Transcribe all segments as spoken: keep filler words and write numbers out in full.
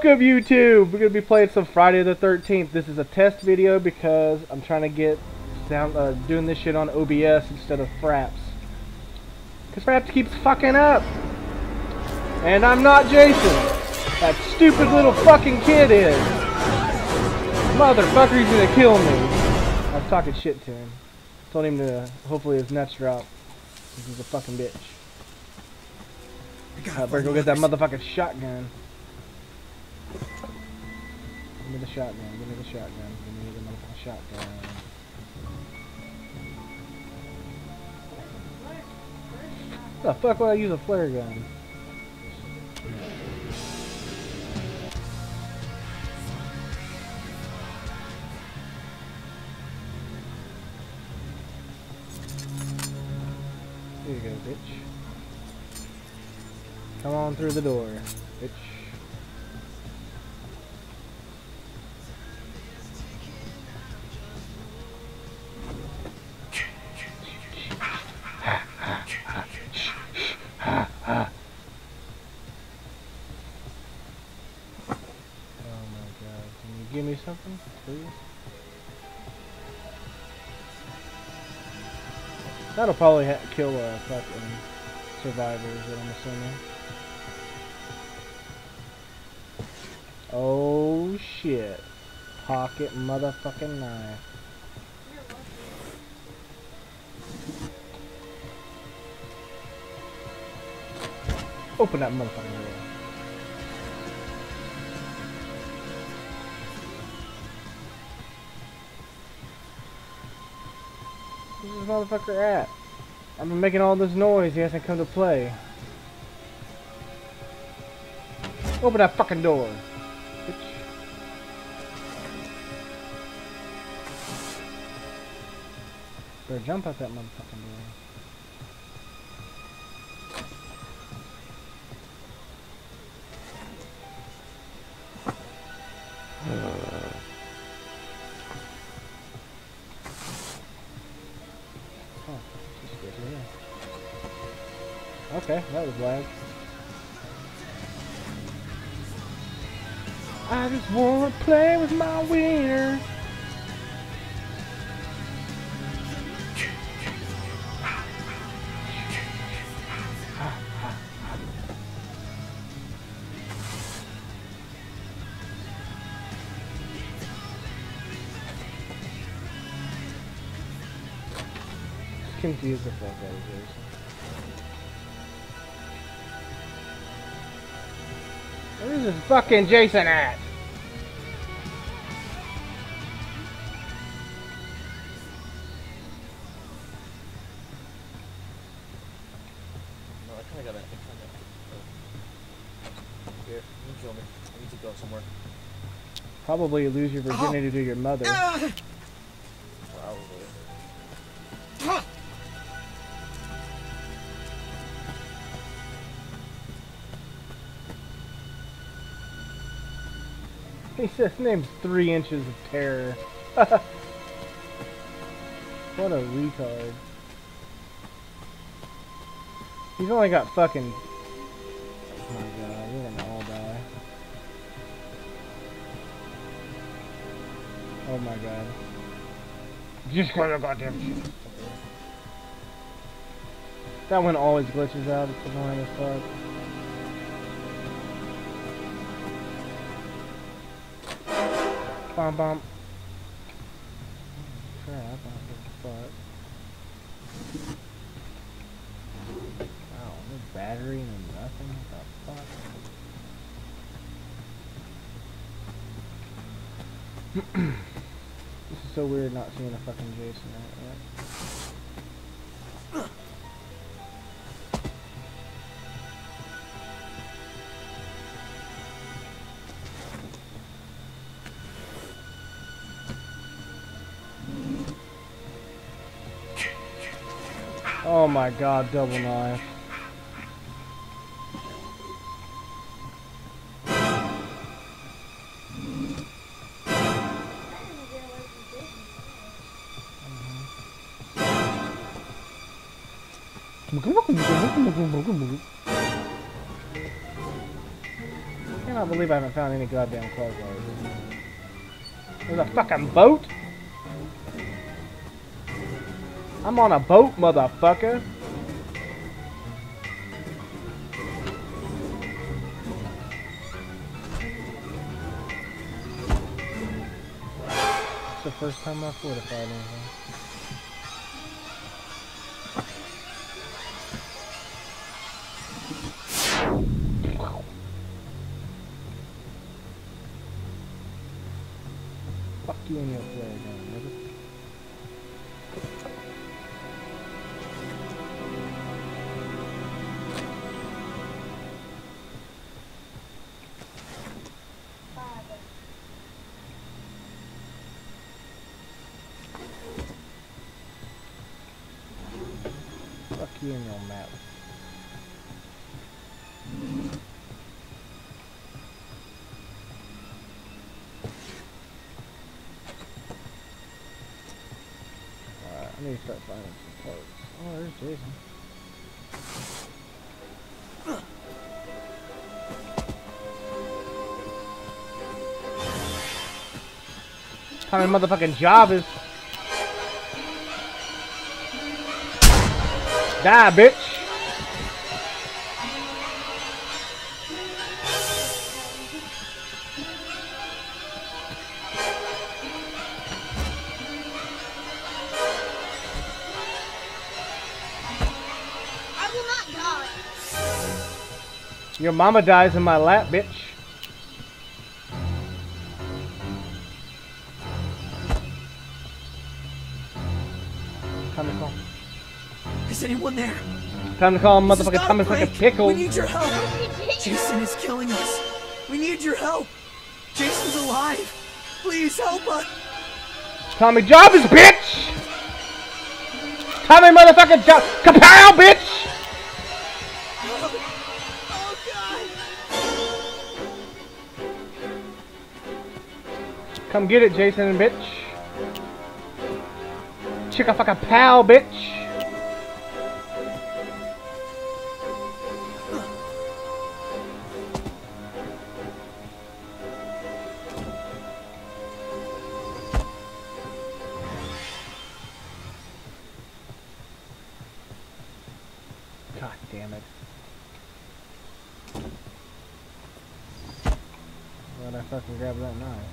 Welcome YouTube! We're going to be playing some Friday the thirteenth. This is a test video because I'm trying to get sound, uh, doing this shit on O B S instead of Fraps. Because Fraps keeps fucking up! And I'm not Jason! That stupid little fucking kid is! Motherfucker, he's gonna kill me! I was talking shit to him. Told him to, hopefully his nuts drop. This is a fucking bitch. I better go get that motherfucking shotgun. Give me the shotgun, give me the shotgun, give me the motherfucking shotgun. What the fuck would I use a flare gun? Here you go, bitch. Come on through the door, bitch. Give me something, please. That'll probably ha kill uh, fucking survivors, I'm assuming. Oh shit. Pocket motherfucking knife. Open that motherfucking door. Where's this motherfucker at? I've been making all this noise, he hasn't come to play. Open that fucking door, bitch. Better jump out that motherfucking door. Okay, that was lag. I just wanna play with my wiener. Confuse the fuck out of Jason. Where's this fucking Jason at? No, I kinda gotta, I kinda, uh, here, you kill me. I need to go somewhere. Probably lose your virginity oh. to your mother. Probably. He says name's three inches of terror. What a retard. He's only got fucking... Oh my god, we're gonna all die. Oh my god. Just gonna goddamn shit. That one always glitches out, it's annoying as fuck. Bomb bomb. Crap, I don't give a fuck. Wow, no battery, no nothing. What the fuck? This is so weird not seeing a fucking Jason right yet. Oh my god, double knife. Mm-hmm. cannot believe I haven't found any goddamn Clark cars. There's a fucking boat? I'm on a boat, motherfucker. It's the first time I've fortified anything. Fuck you and your flare gun, nigga. Fuck you and your map. Alright, I need to start finding some parts. Oh, there's Jason. How many motherfucking job is? Die, bitch! I will not die. Your mama dies in my lap, bitch. Time to call. Is anyone there? Time to call him This is motherfucking not a Thomas like a prank. pickle. We need your help. Jason is killing us. We need your help. Jason's alive. Please help us. Tommy Jarvis, bitch! Tommy motherfucking Job, kapow, bitch! Oh, oh God. Come get it, Jason, bitch. Chicka fucking pow, bitch. God damn it. Why'd I fucking grab that knife?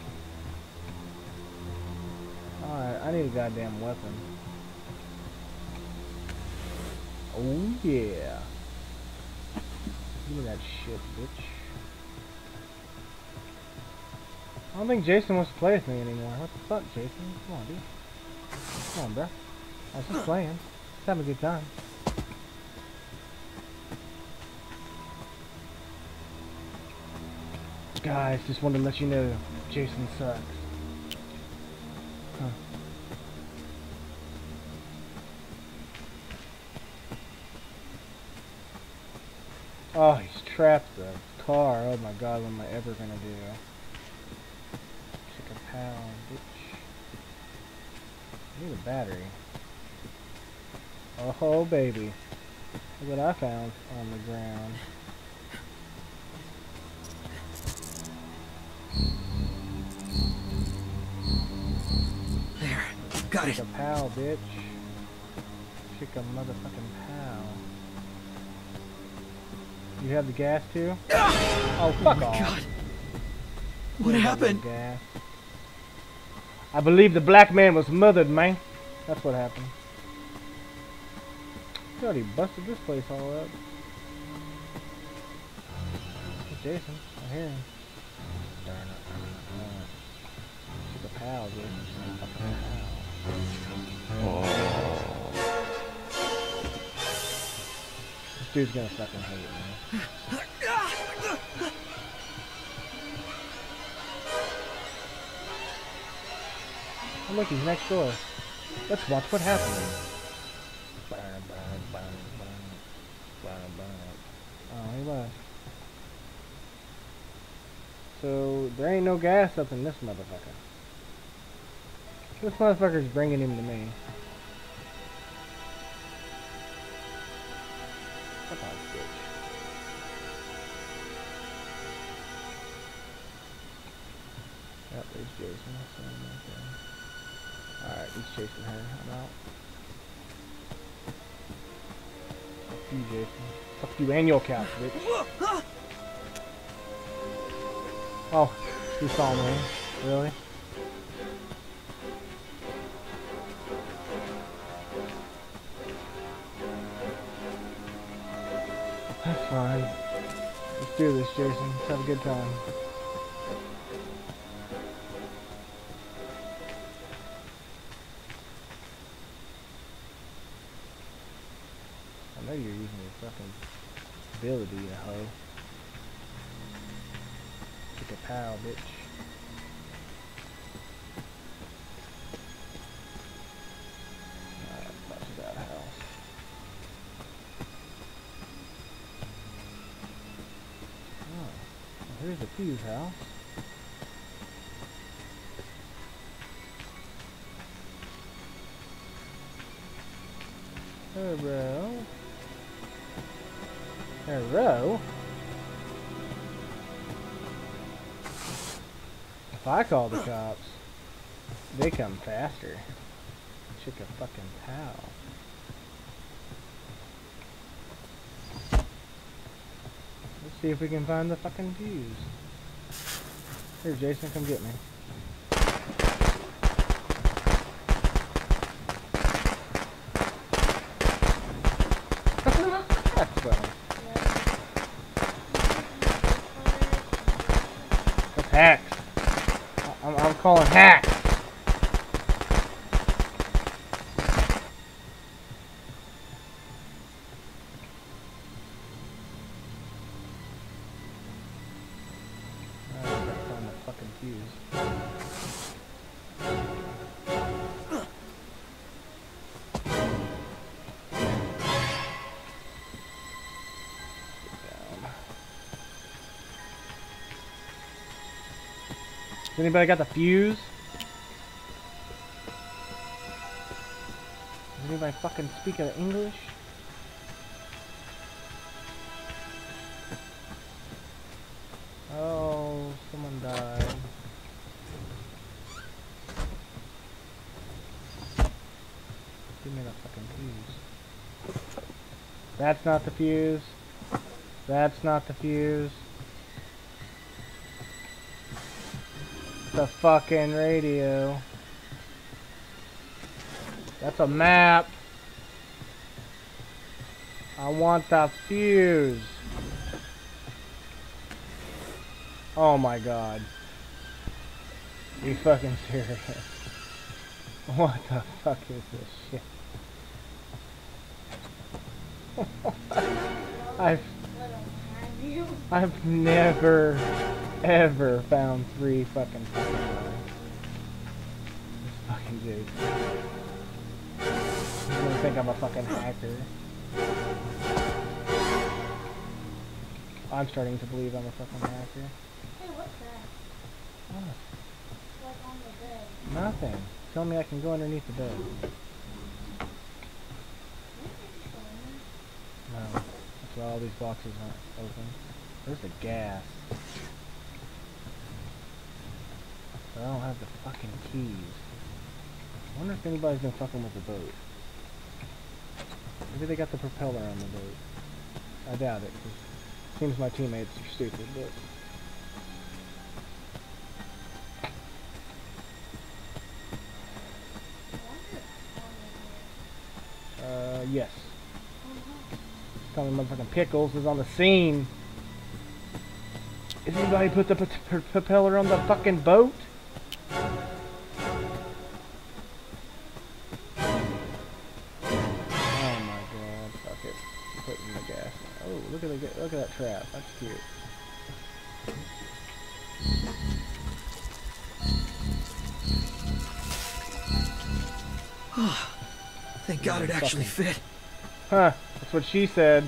Alright, I need a goddamn weapon. Oh yeah. Give me that shit, bitch. I don't think Jason wants to play with me anymore. What the fuck, Jason? Come on, dude. Come on, bro. I was just playing. Just having a good time. Guys, just wanted to let you know, Jason sucks. Huh. Oh, he's trapped the car. Oh my god, what am I ever gonna do? Chicken pound, bitch. I need a battery. Oh, baby. Look what I found on the ground. There. Got it. Chicken pow, bitch. Chicken motherfucking pow. You have the gas too? Oh, fuck Oh my off. God. What You have happened? no gas. I believe the black man was murdered, man. That's what happened. He already busted this place all up. It's Jason. I hear him. Darn it. Darn it. She's a pal, Jason. She's a fucking pal. This dude's gonna fucking hate me. Oh look, he's next door. Let's watch what happens. Oh, he left. So, there ain't no gas up in this motherfucker. This motherfucker's bringing him to me. Fuck off, bitch. Yep, there's Jason. Alright, he's chasing her. I'm out. Fuck you, Jason. Fuck you and your couch, bitch. Oh, he saw me. Really? That's fine. Let's do this, Jason. Let's have a good time. I know you're using your fucking ability, you hoe. Kick a pow, bitch. Alright, bust that house. Oh, well, here's the Fuse house. Hello. Hello. If I call the cops, they come faster. Chick a fucking pal. Let's see if we can find the fucking Fuse. Here, Jason, come get me. That's funny. That's hacks. I'm, I'm calling hacks. Alright, gotta find the fucking Fuse. Has anybody got the Fuse? Does anybody fucking speak of English? Oh, someone died. Give me that fucking Fuse. That's not the Fuse. That's not the Fuse. The fucking radio. That's a map. I want the Fuse. Oh my god. Are you fucking serious? What the fuck is this shit? I've I've never ever found three fucking fucking lines. This fucking Jason. He's gonna think I'm a fucking hacker. I'm starting to believe I'm a fucking hacker. Hey, what's that? What? Like on the bed. Nothing. Tell me I can go underneath the bed. No. That's why all these boxes aren't open. Where's the gas? I don't have the fucking keys. I wonder if anybody's been fucking with the boat. Maybe they got the propeller on the boat. I doubt it, because it seems my teammates are stupid, but... Uh, yes. Tell me motherfucking Pickles is on the scene. Is anybody put the p p propeller on the fucking boat? Oh my god, fuck it. Putting the gas in. Oh, look at the look at that trap. That's cute. Thank God it actually fit. Huh, that's what she said.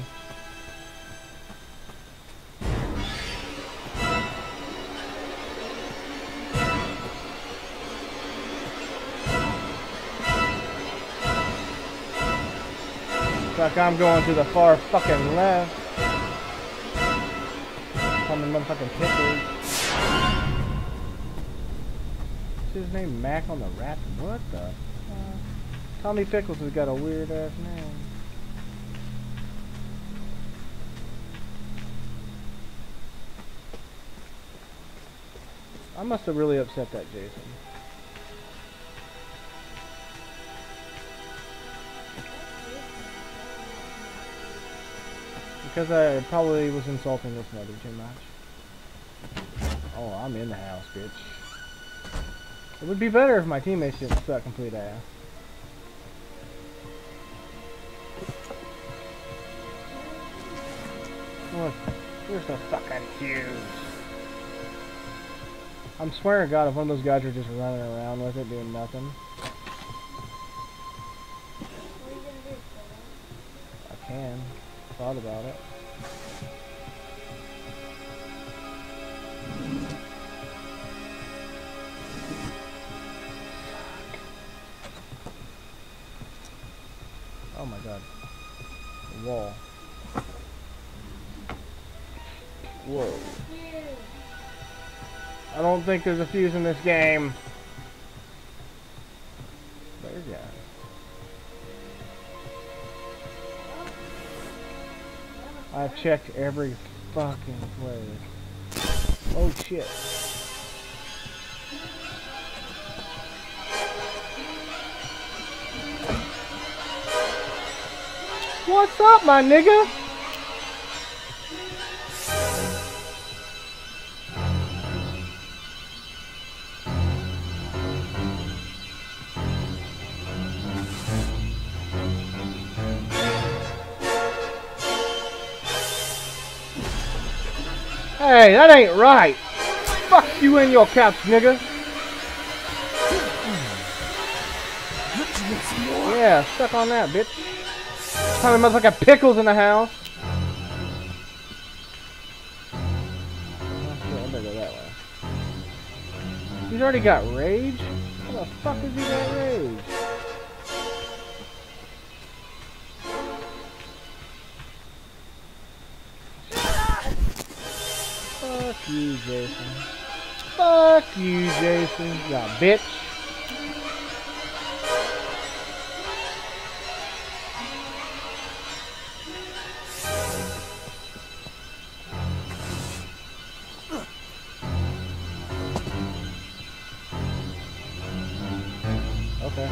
Looks like I'm going to the far fucking left. Coming motherfucking Pickles. his name? Mac on the Rap? What the? Uh, Tommy Pickles has got a weird ass name. I must have really upset that Jason. Because I probably was insulting this mother too much. Oh, I'm in the house, bitch. It would be better if my teammates didn't suck complete ass. Look, here's the fucking fuse. I'm swearing to God, if one of those guys are just running around with it doing nothing. What are you gonna do, Phil? I can. Thought about it. Oh my God. The wall. Whoa. I don't think there's a fuse in this game. There's that. I've checked every fucking place. Oh shit. What's up, my nigga? Hey, that ain't right. Fuck you and your couch, nigga. Yeah, stuck on that, bitch. Kind of motherfucking Pickles in the house. Oh shit, I better go that way. He's already got rage? How the fuck has he got rage? Fuck you, Jason. Fuck you, Jason. You bitch. Okay.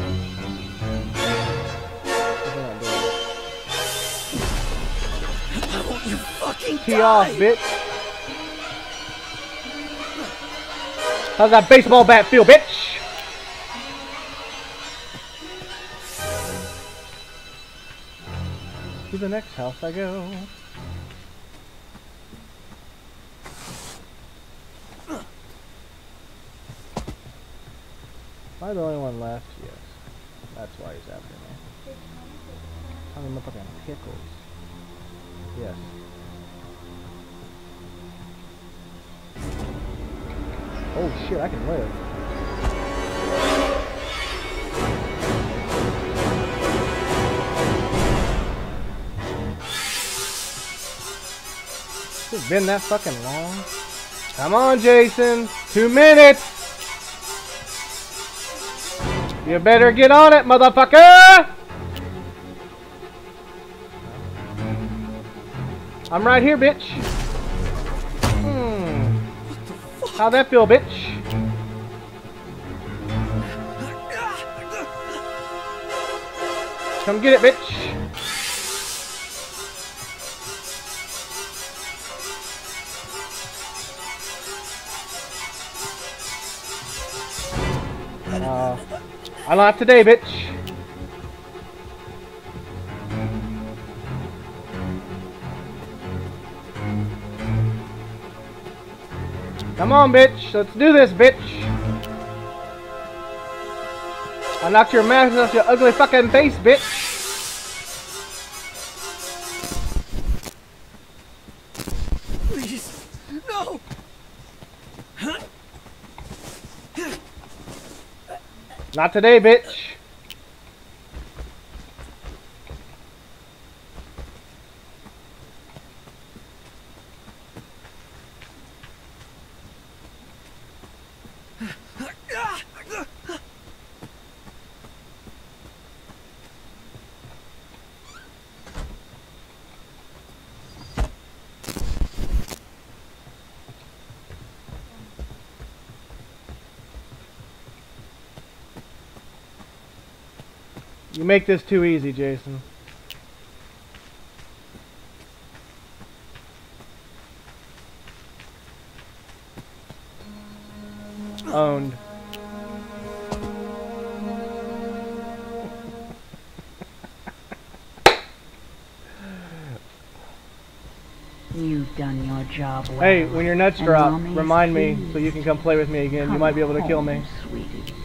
I want you fucking Tee off, bitch. How's that baseball bat feel, bitch? To the next house I go. Am I the only one left? Yes. That's why he's after me. Tommy motherfucking Pickles. Yes. Oh shit, I can live. It's been that fucking long. Come on, Jason. Two minutes. You better get on it, motherfucker. I'm right here, bitch. Hmm. How'd that feel, bitch? Come get it, bitch. Uh, I not today, bitch. Come on, bitch. Let's do this, bitch. I knocked your mask off your ugly fucking face, bitch. Please, no. Not today, bitch. You make this too easy, Jason. Owned. You've done your job well. Hey, when your nuts and drop, Mommy's remind me pleased. so you can come play with me again. You Come might be able to kill me. home, sweetie.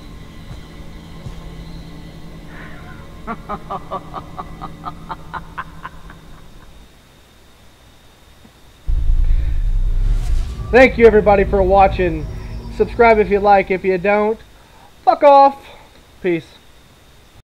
Thank you everybody for watching. Subscribe if you like. If you don't, fuck off. Peace.